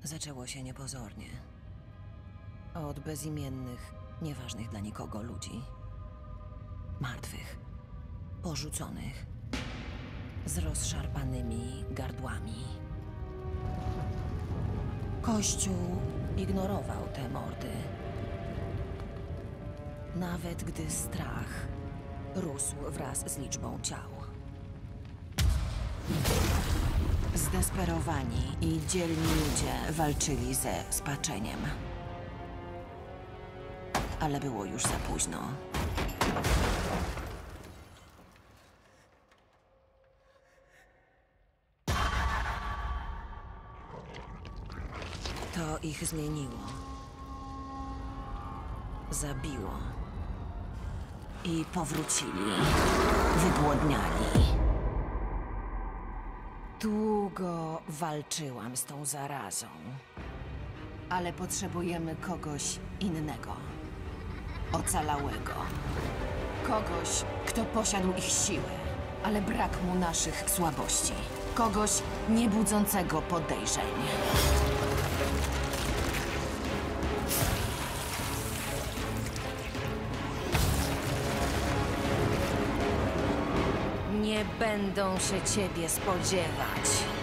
Zaczęło się niepozornie. Od bezimiennych, nieważnych dla nikogo ludzi. Martwych, porzuconych, z rozszarpanymi gardłami. Kościół ignorował te mordy. Nawet gdy strach rósł wraz z liczbą ciał. Zdesperowani i dzielni ludzie walczyli ze spaczeniem. Ale było już za późno. To ich zmieniło. Zabiło. I powrócili. Wygłodniali. Długo walczyłam z tą zarazą. Ale potrzebujemy kogoś innego. Ocalałego. Kogoś, kto posiadł ich siłę, ale brak mu naszych słabości. Kogoś niebudzącego podejrzeń. Nie będą się ciebie spodziewać.